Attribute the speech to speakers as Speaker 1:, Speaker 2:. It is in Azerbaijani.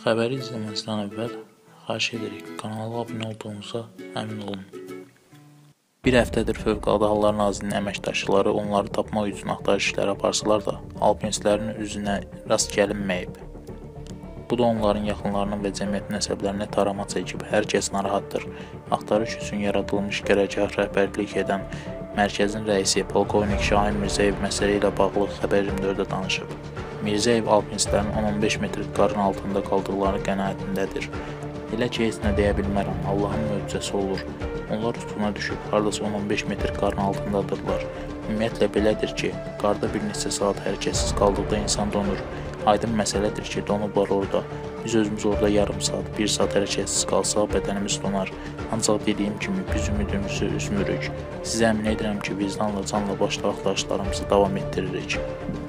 Speaker 1: Xəbəri izləməzdən əvvəl xahiş edirik, kanala abunə olduğunuza əmin olun. Bir həftədir Fövqəladə Hallar Nazirliyinin əməkdaşları onları tapmaq üçün axtarış işləri aparsalar da, alpinistlərin üzünə rast gəlinməyib. Bu da onların yaxınlarının və cəmiyyətin əsəblərinə tarama çəkib. Hər kəs narahatdır. Axtarış üçün yaradılmış qərargah rəhbərlik edən mərkəzin rəisi polkovnik Şahin Mirzəyev məsələ ilə bağlı Xəbər 24-də danışıb. Mirzəyev alpinistlərin 10-15 metr qarın altında qaldıqları qənaətindədir. Elə ki, heç nə deyə bilmərəm, Allahın möcüzəsi olur. Onlar üstuna düşüb, hardasa 10-15 metr qarın altındadırlar. Ümumiyyətlə belədir ki, qarda bir neçə saat hərəkətsiz qaldıqda insan donur. Aydın məsələdir ki, donublar orada. Biz özümüz orada yarım saat, 1 saat hərəkətsiz qalsaq bədənimiz donar. Ancaq dediyim kimi, biz ümidimizi üzmürük. Sizə əmin edirəm ki, vicdanla, canla başla axtarışlarımızı davam etdiririk.